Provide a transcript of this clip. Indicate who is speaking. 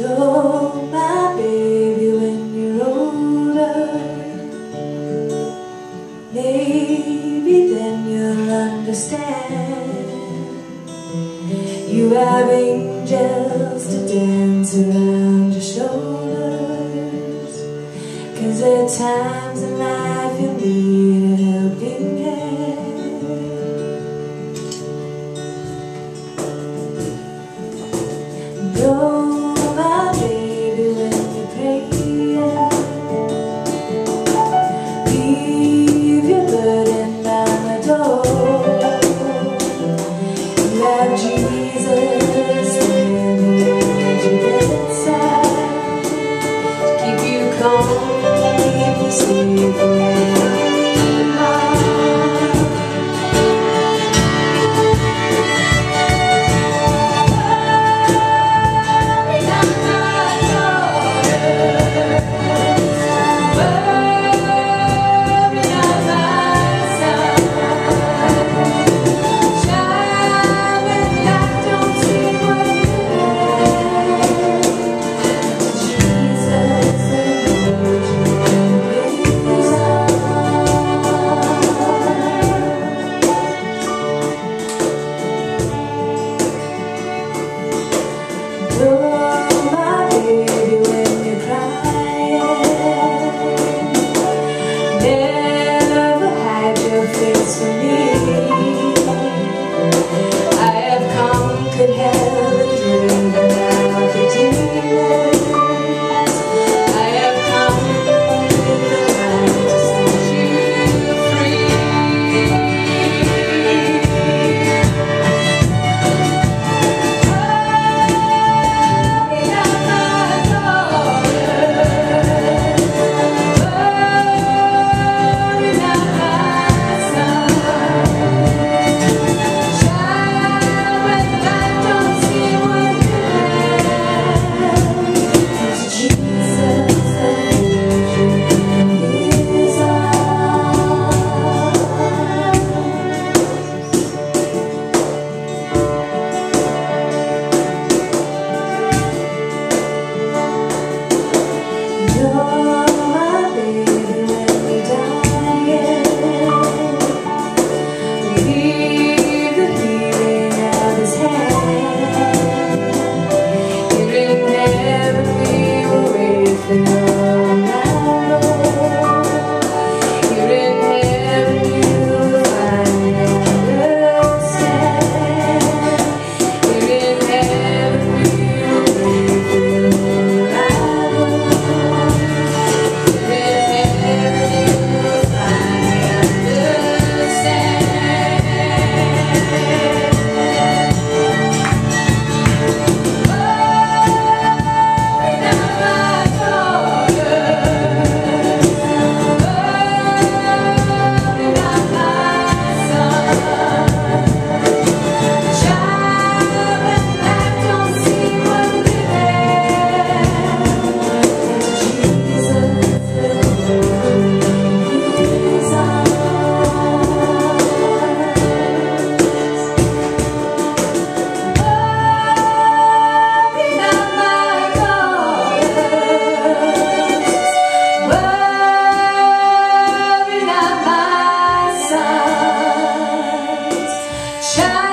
Speaker 1: Oh, my baby, when you're older, maybe then you'll understand. You have angels to dance around your shoulders, 'cause there are times in life you need a helping hand. Oh, my baby, when you pray, leave your burden by the door. You have Jesus standing at your bedside to keep you calm, keep you safe from shine.